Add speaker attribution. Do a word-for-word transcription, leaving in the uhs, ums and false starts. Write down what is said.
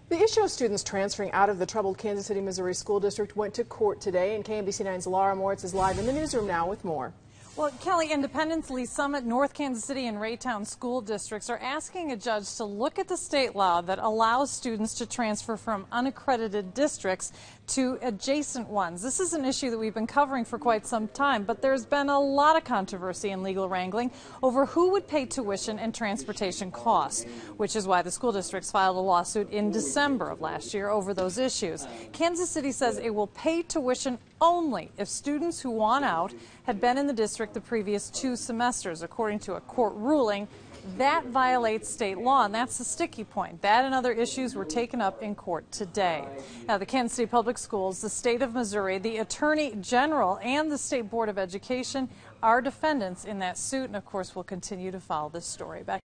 Speaker 1: The issue of students transferring out of the troubled Kansas City, Missouri school district went to court today, and K M B C nine's Lawa Moritz is live in the newsroom now with more.
Speaker 2: Well, Kelly, Independence, Lee Summit, North Kansas City, and Raytown school districts are asking a judge to look at the state law that allows students to transfer from unaccredited districts to adjacent ones. This is an issue that we've been covering for quite some time, but there's been a lot of controversy and legal wrangling over who would pay tuition and transportation costs, which is why the school districts filed a lawsuit in December of last year over those issues. Kansas City says it will pay tuition only if students who want out had been in the district the previous two semesters, according to a court ruling. That violates state law, and that's the sticky point. That and other issues were taken up in court today. Now, the Kansas City Public Schools, the state of Missouri, the Attorney General, and the State Board of Education are defendants in that suit, and of course we'll continue to follow this story. Back